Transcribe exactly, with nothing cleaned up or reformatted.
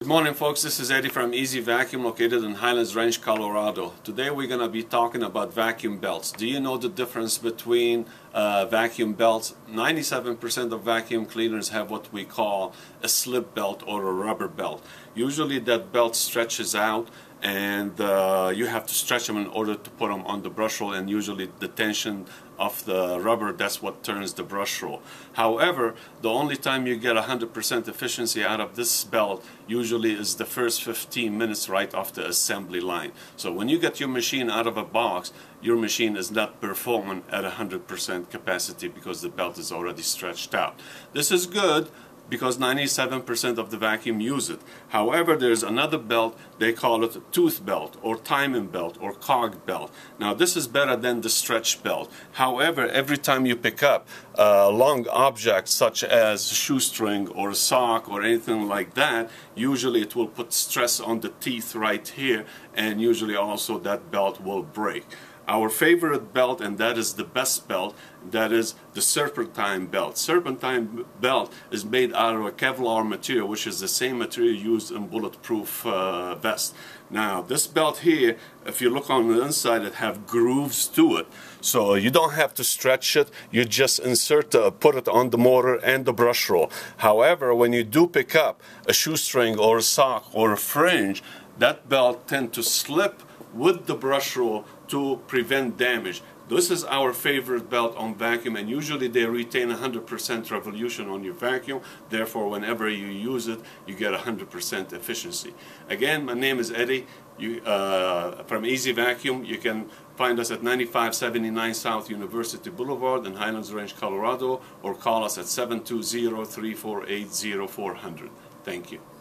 Good morning, folks. This is Eddie from Easy Vacuum, located in Highlands Ranch, Colorado. Today we're going to be talking about vacuum belts. Do you know the difference between uh, vacuum belts? ninety-seven percent of vacuum cleaners have what we call a slip belt or a rubber belt. Usually that belt stretches out, and uh, you have to stretch them in order to put them on the brush roll, and usually the tension of the rubber, that's what turns the brush roll. However, the only time you get one hundred percent efficiency out of this belt usually is the first fifteen minutes right off the assembly line. So when you get your machine out of a box, your machine is not performing at one hundred percent capacity because the belt is already stretched out. This is good because ninety-seven percent of the vacuum use it. However, there's another belt, they call it a tooth belt or timing belt or cog belt. Now this is better than the stretch belt. However, every time you pick up a long object such as a shoestring or a sock or anything like that, usually it will put stress on the teeth right here, and usually also that belt will break. Our favorite belt, and that is the best belt, that is the serpentine belt. Serpentine belt is made out of a Kevlar material, which is the same material used in bulletproof uh, vests. Now this belt here, if you look on the inside, it have grooves to it, so you don't have to stretch it. You just insert, uh, put it on the motor and the brush roll. However, when you do pick up a shoestring or a sock or a fringe, that belt tends to slip with the brush roll to prevent damage. This is our favorite belt on vacuum, and usually they retain one hundred percent revolution on your vacuum. Therefore, whenever you use it, you get one hundred percent efficiency. Again, my name is Eddie you, uh, from Easy Vacuum. You can find us at ninety-five seventy-nine South University Boulevard in Highlands Ranch, Colorado, or call us at seven two zero, three four eight, zero four zero zero. Thank you.